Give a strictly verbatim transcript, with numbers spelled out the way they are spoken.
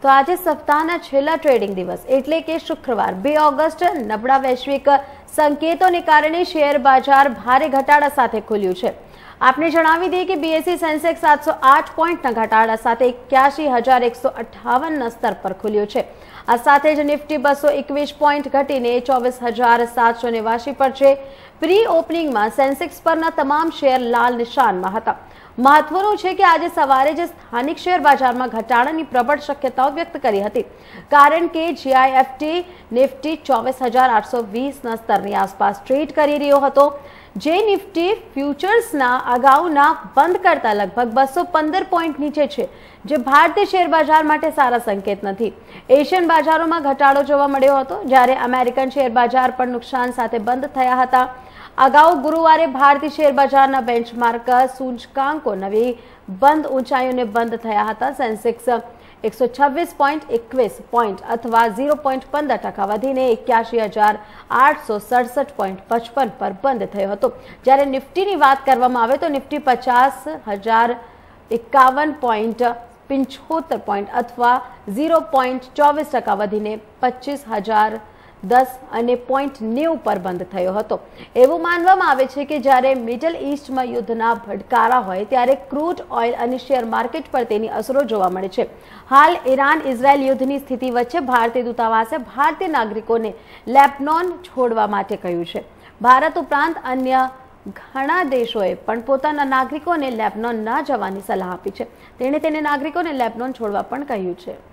તો આજે સપ્તાહના છેલ્લા ટ્રેડિંગ દિવસ એટલે કે શુક્રવાર બે ઓગસ્ટ નબળા વૈશ્વિક સંકેતોને કારણે શેર બજાર ભારે ઘટાડા સાથે ખુલ્યું છે। આપને જણાવી દઈએ કે બીએસઈ સેન્સેક્સ સાતસો આઠ પોઈન્ટના ઘટાડા સાથે એક્યાસી હજાર એકસો અઠ્ઠાવનના સ્તર પર ખુલ્યું છે। આ સાથે જ નિફ્ટી બસો એકવીસ પોઈન્ટ ઘટીને ચોવીસ હજાર સાતસો નેવાસી પર છે। પ્રી ઓપનિંગમાં સેન્સેક્સ પરના તમામ શેર લાલ નિશાનમાં હતા। મહત્વનું છે કે આજે સવારે જ સ્થાનિક શેર બજારમાં ઘટાડાની પ્રબળ શક્યતાઓ વ્યક્ત કરી હતી, કારણ કે જીઆઈએફટી નિફ્ટી ચોવીસ હજાર આઠસો વીસના સ્તરની આસપાસ ટ્રેડ કરી રહ્યો હતો, જે નિફ્ટી ફ્યુચર્સના અગાઉના બંધ કરતા લગભગ બસો પંદર પોઈન્ટ નીચે છે, જે ભારતીય શેર બજાર માટે સારા સંકેત નથી। એશિયન બજારોમાં ઘટાડો જોવા મળ્યો હતો, જ્યારે અમેરિકન શેર બજાર પણ નુકસાન સાથે બંધ થયા હતા। અગાઉ ગુરુવારે ભારતીય શેર બજારના બેન્ચમાર્ક સૂચકાંકો નવી બંધ ઊંચાઈઓને બંધ થયા હતા। સેન્સેક્સ એકસો છવ્વીસ પોઈન્ટ એકવીસ પોઈન્ટ અથવા ઝીરો પોઈન્ટ પંદર ટકા વધીને એક્યાસી હજાર આઠસો સડસઠ પોઈન્ટ પચપન પર બંધ થયો હતો, જ્યારે નિફ્ટીની વાત કરવામાં આવે તો નિફ્ટી પચાસ હજાર એકાવન પોઈન્ટ પંચોતેર પોઈન્ટ અથવા ઝીરો પોઈન્ટ ચોવીસ ટકા વધીને પચીસ હજાર દસ અને પોઈન્ટ નેવું પર બંધ થયો હતો। એવું માનવામાં આવે છે કે જ્યારે મિડલ ઈસ્ટમાં યુદ્ધના ભડકારા હોય ત્યારે ક્રૂડ ઓઇલ અને શેર માર્કેટ પર તેની અસરો જોવા મળે છે। હાલ ઈરાન ઇઝરાયલ યુદ્ધની સ્થિતિ વચ્ચે ભારતીય દૂતાવાસે ભારતીય નાગરિકોને લેબનોન છોડવા માટે કહ્યું છે। ભારત ઉપરાંત અન્ય ઘણા દેશોએ પણ પોતાના નાગરિકોને લેબનોન ન જવાની સલાહ આપી છે। તેણે તેને નાગરિકોને લેબનોન છોડવા પણ કહ્યું છે।